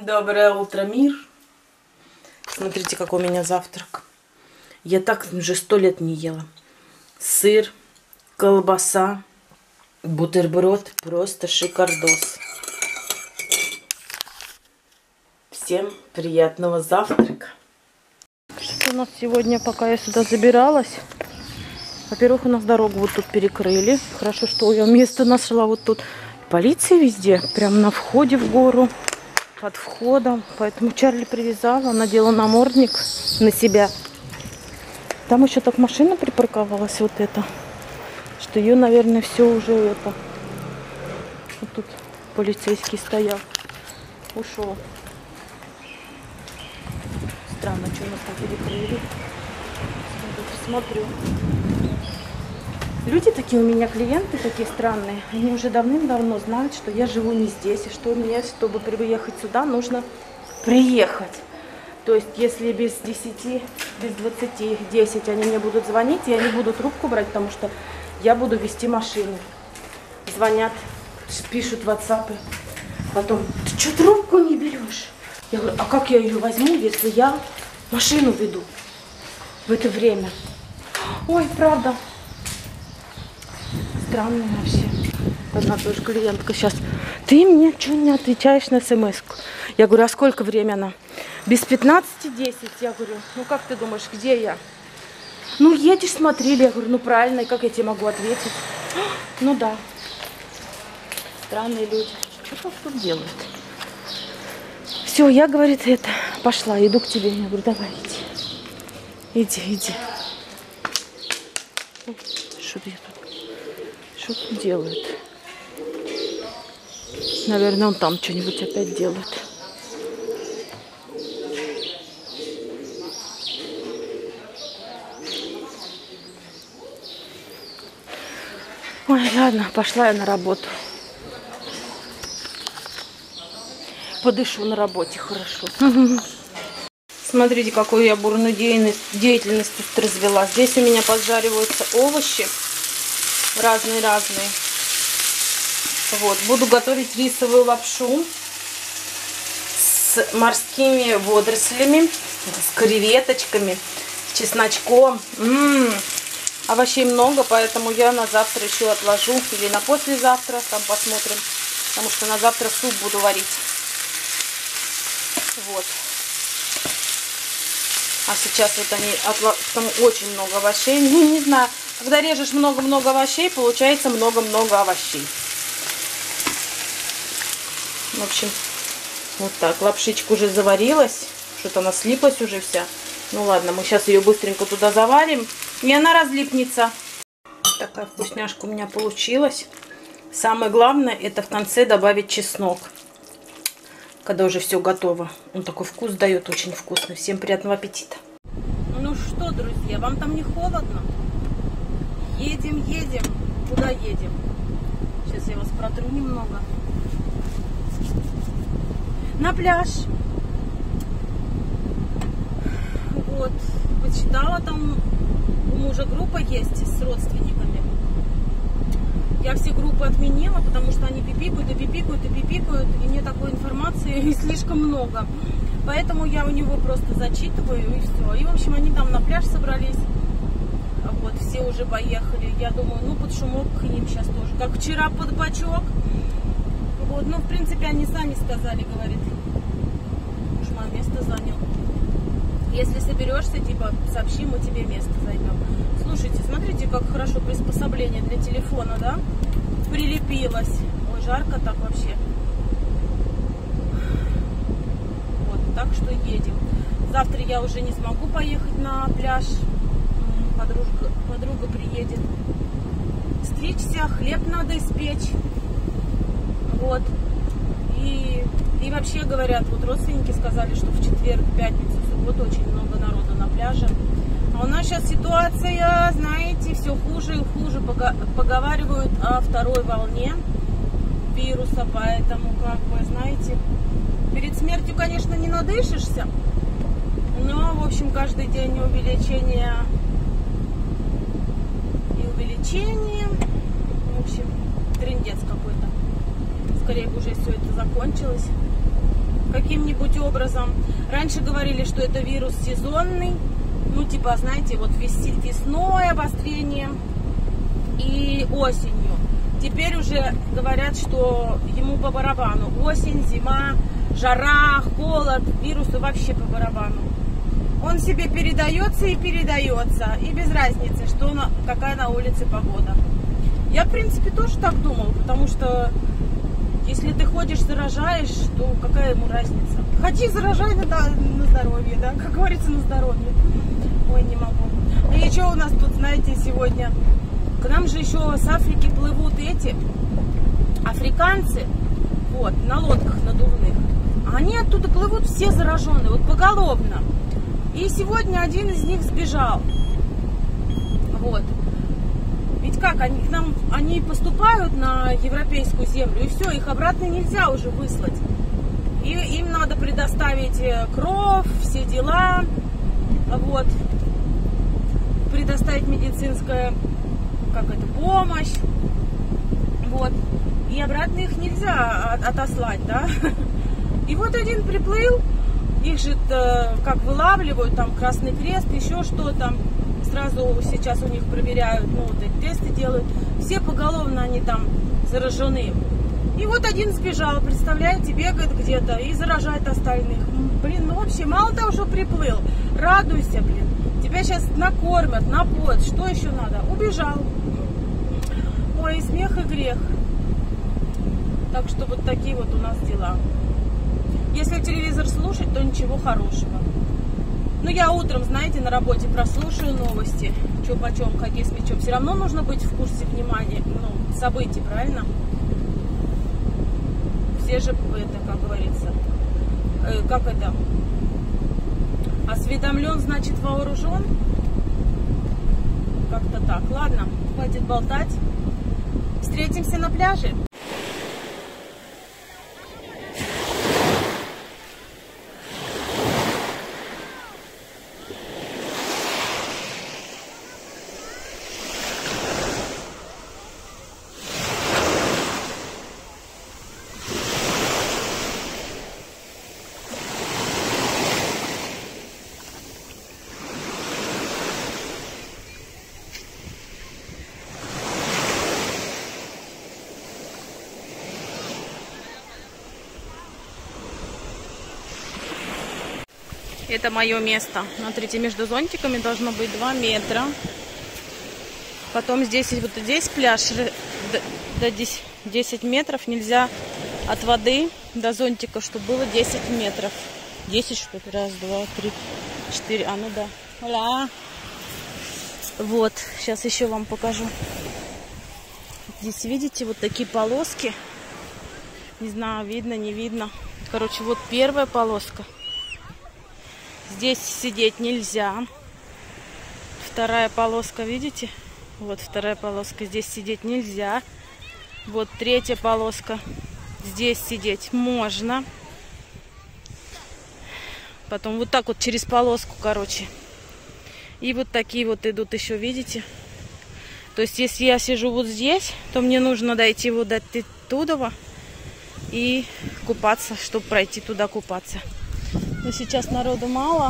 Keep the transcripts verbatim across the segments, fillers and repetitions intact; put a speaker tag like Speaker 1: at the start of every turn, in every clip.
Speaker 1: Доброе утро, мир. Смотрите, какой у меня завтрак. Я так уже сто лет не ела. Сыр, колбаса, бутерброд. Просто шикардос. Всем приятного завтрака. Что у нас сегодня, пока я сюда забиралась? Во-первых, у нас дорогу вот тут перекрыли. Хорошо, что я место нашла вот тут. Полиция везде, прям на входе в гору, под входом. Поэтому Чарли привязала, надела намордник на себя. Там еще так машина припарковалась, вот эта, что ее, наверное, все уже это. Вот тут полицейский стоял, ушел. Странно, что нас так перекрыли. Смотрю. Люди такие у меня, клиенты такие странные, они уже давным-давно знают, что я живу не здесь, и что мне, чтобы приехать сюда, нужно приехать. То есть, если без десяти, без двадцати, десять они мне будут звонить, я не буду трубку брать, потому что я буду вести машину. Звонят, пишут в WhatsApp, потом, ты что трубку не берешь? Я говорю, а как я ее возьму, если я машину веду в это время? Ой, правда. Странно вообще. Одна тоже клиентка сейчас. Ты мне что не отвечаешь на смс-ку? Я говорю, а сколько время она? Без пятнадцати десять. Я говорю, ну как ты думаешь, где я? Ну едешь, смотрели. Я говорю, ну правильно, и как я тебе могу ответить? Ну да. Странные люди. Что тут делают? Все, я, говорит, это, пошла, иду к тебе. Я говорю, давай, иди. Иди, иди. Что я тут? Что тут делают? Наверное, он там что-нибудь опять делает. Ой, ладно, пошла я на работу. Подышу на работе хорошо. Смотрите, какую я бурную деятельность, деятельность тут развела. Здесь у меня поджариваются овощи. Разные-разные. Вот. Буду готовить рисовую лапшу с морскими водорослями, с креветочками, с чесночком. М-м-м. Овощей много, поэтому я на завтра еще отложу. Или на послезавтра, там посмотрим. Потому что на завтра суп буду варить. Вот. А сейчас вот они, там очень много овощей. Не, не знаю. Когда режешь много-много овощей, получается много-много овощей. В общем, вот так. Лапшичка уже заварилась. Что-то она слиплась уже вся. Ну ладно, мы сейчас ее быстренько туда заварим. И она разлипнется. Такая вкусняшка у меня получилась. Самое главное, это в конце добавить чеснок. Когда уже все готово. Он такой вкус дает, очень вкусный. Всем приятного аппетита. Ну что, друзья, вам там не холодно? Едем, едем. Куда едем? Сейчас я вас протру немного. На пляж. Вот. Почитала, там у мужа группа есть с родственниками. Я все группы отменила, потому что они пипикают и пипикают и пипикают. И мне такой информации слишком много. Поэтому я у него просто зачитываю и все. И, в общем, они там на пляж собрались. Вот, все уже поехали. Я думаю, ну, под шумок к ним сейчас тоже. Как вчера под бачок. Вот, ну, в принципе, они сами сказали, говорит, уж мое место занял. Если соберешься, типа, сообщи, мы тебе место займем. Слушайте, смотрите, как хорошо приспособление для телефона, да? Прилепилось. Ой, жарко так вообще. Вот, так что едем. Завтра я уже не смогу поехать на пляж. Подружка, подруга приедет стричься, хлеб надо испечь. Вот. И, и вообще говорят, вот родственники сказали, что в четверг, пятницу, субботу очень много народу на пляже. А у нас сейчас ситуация, знаете, все хуже и хуже. Поговаривают о второй волне вируса, поэтому, как бы, знаете, перед смертью, конечно, не надышишься, но, в общем, каждый день увеличение и увеличение. В общем, трындец какой-то. Скорее бы уже все это закончилось. каким-нибудь образом. Раньше говорили, что это вирус сезонный. Ну, типа, знаете, вот весной обострение и осенью. Теперь уже говорят, что ему по барабану. Осень, зима, жара, холод, вирусы вообще по барабану. Он себе передается и передается. И без разницы, что на, какая на улице погода. Я, в принципе, тоже так думал, потому что если ты ходишь, заражаешь, то какая ему разница? Ходи, заражай на, на здоровье, да? Как говорится, на здоровье. Ой, не могу. И еще у нас тут, знаете, сегодня... К нам же еще с Африки плывут эти африканцы, вот, на лодках надувных. Они оттуда плывут все зараженные, вот поголовно. И сегодня один из них сбежал. Вот. Ведь как, они к нам, они поступают на европейскую землю, и все, их обратно нельзя уже выслать. И им надо предоставить кровь, все дела, вот. Предоставить медицинское... как это, помощь, вот, и обратно их нельзя отослать, да, и вот один приплыл, их же как вылавливают, там Красный Крест, еще что-то, сразу сейчас у них проверяют, ну, вот эти тесты делают, все поголовно они там заражены, и вот один сбежал, представляете, бегает где-то и заражает остальных, блин, ну вообще, мало того, что приплыл, радуйся, блин, тебя сейчас накормят, напоят, что еще надо, убежал. Ой, и смех, и грех. Так что вот такие вот у нас дела. Если телевизор слушать, то ничего хорошего. Ну, я утром, знаете, на работе прослушаю новости. Чё почем, хоккей с мячом. Все равно нужно быть в курсе внимания, ну, событий, правильно? Все же, это, как говорится, э, как это? Осведомлен, значит, вооружен. Как-то так. Ладно, хватит болтать. Встретимся на пляже. Это мое место. Смотрите, между зонтиками должно быть два метра. Потом здесь, вот здесь пляж до десяти метров. Нельзя от воды до зонтика, чтобы было десять метров. десять, что ли? Раз, два, три, четыре. А, ну да. Ура! Вот, сейчас еще вам покажу. Здесь, видите, вот такие полоски. Не знаю, видно, не видно. Короче, вот первая полоска. Здесь сидеть нельзя. Вторая полоска, видите? Вот вторая полоска. Здесь сидеть нельзя. Вот третья полоска. Здесь сидеть можно. Потом вот так вот через полоску, короче. И вот такие вот идут еще, видите? То есть, если я сижу вот здесь, то мне нужно дойти вот до туда и купаться, чтобы пройти туда купаться. Но сейчас народу мало,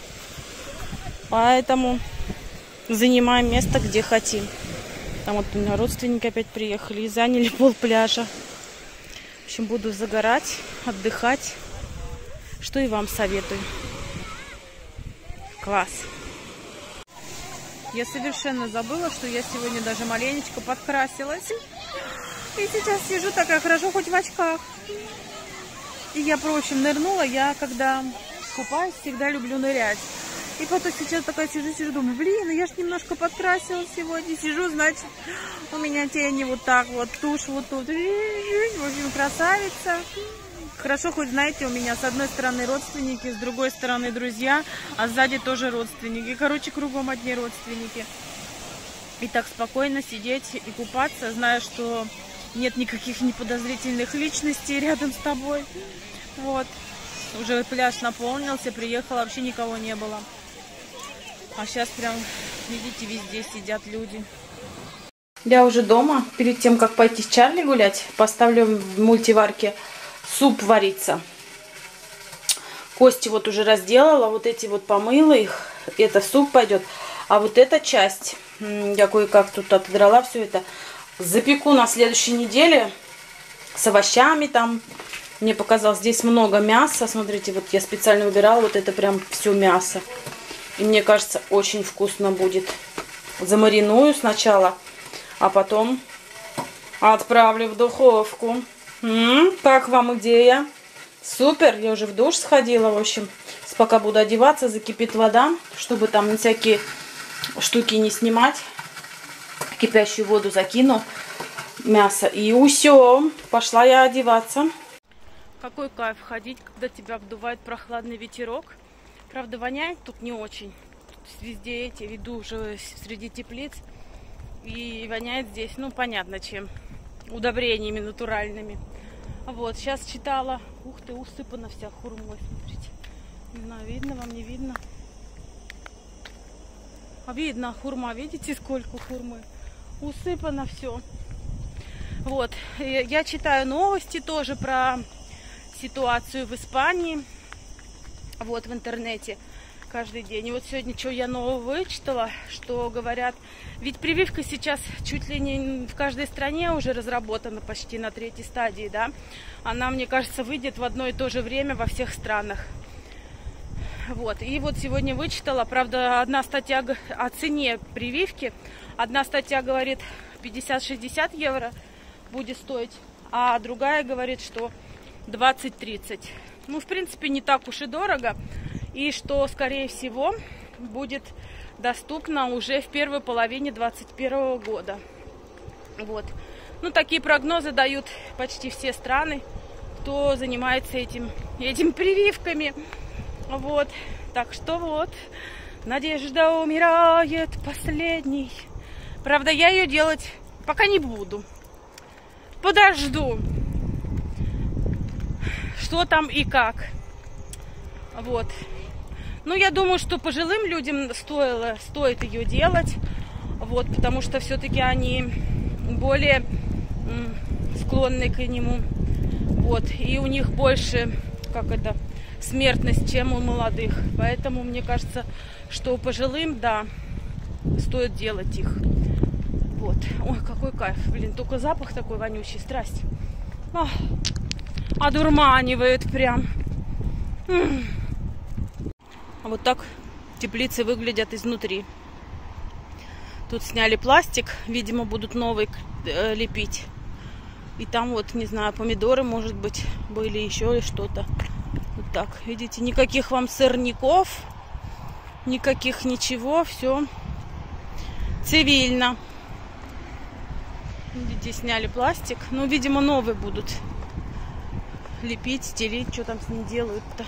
Speaker 1: поэтому занимаем место, где хотим. Там вот у меня родственники опять приехали и заняли пол пляжа. В общем, буду загорать, отдыхать, что и вам советую. Класс! Я совершенно забыла, что я сегодня даже маленечко подкрасилась. И сейчас сижу такая хорошо, хоть в очках. И я, впрочем, нырнула. Я, когда купаюсь, всегда люблю нырять. И потом сейчас такая сижу, сижу, думаю, блин, я ж немножко подкрасилась сегодня. Сижу, значит, у меня тени вот так вот, тушь вот тут. В общем, красавица. Хорошо, хоть, знаете, у меня с одной стороны родственники, с другой стороны друзья, а сзади тоже родственники. Короче, кругом одни родственники. И так спокойно сидеть и купаться, зная, что нет никаких неподозрительных личностей рядом с тобой. Вот. Уже пляж наполнился, приехала, вообще никого не было. А сейчас прям, видите, везде сидят люди. Я уже дома. Перед тем, как пойти с Чарли гулять, поставлю в мультиварке суп вариться. Кости вот уже разделала, вот эти вот помыла их. Это в суп пойдет. А вот эта часть, я кое-как тут отодрала все это, запеку на следующей неделе с овощами там. Мне показалось, здесь много мяса. Смотрите, вот я специально выбирала вот это прям все мясо. И мне кажется, очень вкусно будет. Замариную сначала, а потом отправлю в духовку. М-м, как вам идея? Супер, я уже в душ сходила, в общем. Пока буду одеваться, закипит вода, чтобы там всякие штуки не снимать. Кипящую воду закину, мясо, и все. Пошла я одеваться. Какой кайф ходить, когда тебя обдувает прохладный ветерок. Правда, воняет тут не очень. Тут везде эти, веду уже среди теплиц. И воняет здесь, ну, понятно чем. Удобрениями натуральными. Вот, сейчас читала. Ух ты, усыпана вся хурмой, смотрите. Не знаю, видно вам, не видно. А видно, хурма, видите, сколько хурмы? Усыпано все. Вот, я читаю новости тоже про ситуацию в Испании. Вот, в интернете каждый день. И вот сегодня что я нового вычитала, что говорят, ведь прививка сейчас чуть ли не в каждой стране уже разработана почти на третьей стадии, да. Она, мне кажется, выйдет в одно и то же время во всех странах. Вот, и вот сегодня вычитала, правда, одна статья о цене прививки, одна статья говорит пятьдесят-шестьдесят евро будет стоить, а другая говорит, что двадцать-тридцать. Ну, в принципе, не так уж и дорого, и что, скорее всего, будет доступно уже в первой половине двадцать первого года. Вот. Ну, такие прогнозы дают почти все страны, кто занимается этим, этим прививками. Вот, так что вот, надежда умирает последней. Правда, я ее делать пока не буду. Подожду, что там и как. Вот. Ну, я думаю, что пожилым людям стоило, стоит ее делать. Вот, потому что все-таки они более склонны к нему. Вот, и у них больше, как это... смертность, чем у молодых. Поэтому мне кажется, что пожилым, да, стоит делать их. Вот. Ой, какой кайф. Блин, только запах такой вонючий, страсть. Ах, одурманивает прям. М-м. Вот так теплицы выглядят изнутри. Тут сняли пластик, видимо, будут новый э, лепить. И там вот, не знаю, помидоры, может быть, были еще что-то. Вот так, видите, никаких вам сорняков, никаких ничего, все цивильно. Видите, сняли пластик. Ну, видимо, новые будут лепить, стелить, что там с ним делают-то.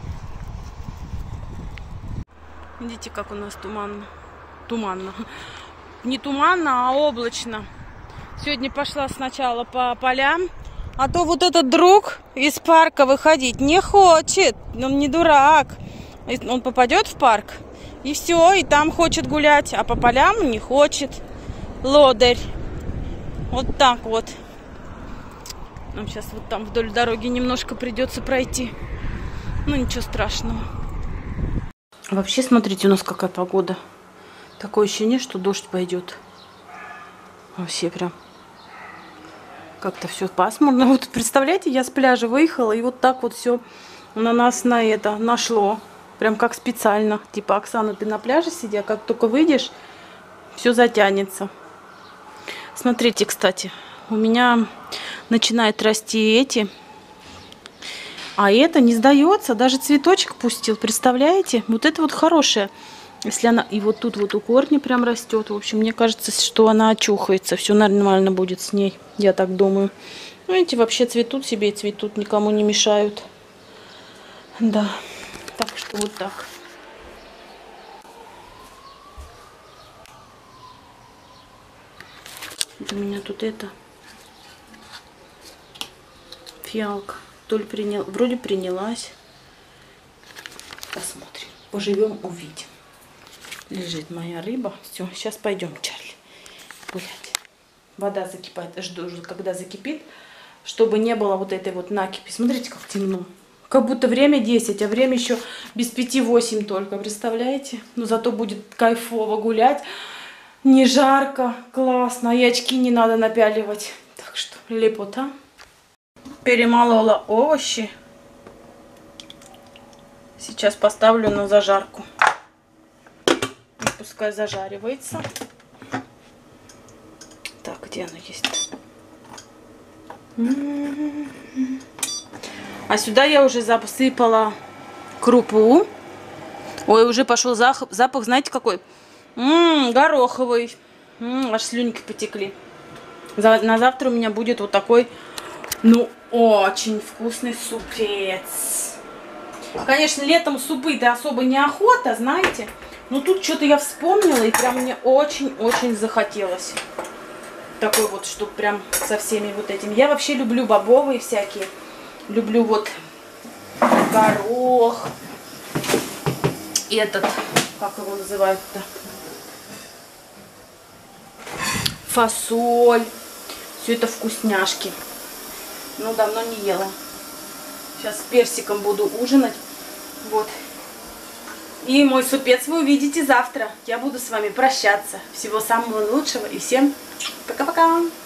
Speaker 1: Видите, как у нас туманно. Туманно. Не туманно, а облачно. Сегодня пошла сначала по полям. А то вот этот друг из парка выходить не хочет. Он не дурак. Он попадет в парк, и все, и там хочет гулять. А по полям не хочет. Лодырь. Вот так вот. Нам сейчас вот там вдоль дороги немножко придется пройти. Ну, ничего страшного. Вообще, смотрите, у нас какая погода. Такое ощущение, что дождь пойдет. Вообще прям... как-то все пасмурно. Вот представляете, я с пляжа выехала, и вот так вот все на нас на это нашло. Прям как специально. Типа, Оксана, ты на пляже сиди, а как только выйдешь, все затянется. Смотрите, кстати, у меня начинают расти эти. А это не сдается. Даже цветочек пустил, представляете? Вот это вот хорошее. Если она... И вот тут вот у корня прям растет. В общем, мне кажется, что она очухается. Все нормально будет с ней. Я так думаю. Ну, эти вообще цветут себе и цветут. Никому не мешают. Да. Так что вот так. У меня тут это... фиалка. То ли принял... Вроде принялась. Посмотрим. Поживем, увидим. Лежит моя рыба. Все, сейчас пойдем, Чарли, гулять. Вода закипает. Жду, когда закипит, чтобы не было вот этой вот накипи. Смотрите, как темно. Как будто время десять, а время еще без пяти восемь только, представляете? Но зато будет кайфово гулять. Не жарко, классно. И очки не надо напяливать. Так что лепота. Перемолола овощи. Сейчас поставлю на зажарку. И пускай зажаривается. Так, где оно есть? А сюда я уже засыпала крупу. Ой, уже пошел запах, запах знаете какой? М-м, гороховый. М-м, аж слюнки потекли. На завтра у меня будет вот такой, ну, очень вкусный супец. Конечно, летом супы-то особо неохота, знаете. Но тут что-то я вспомнила, и прям мне очень-очень захотелось. Такой вот, чтобы прям со всеми вот этим. Я вообще люблю бобовые всякие. Люблю вот горох. И этот, как его называют-то? Фасоль. Все это вкусняшки. Ну, давно не ела. Сейчас с персиком буду ужинать. Вот. И мой супец вы увидите завтра. Я буду с вами прощаться. Всего самого лучшего и всем пока-пока.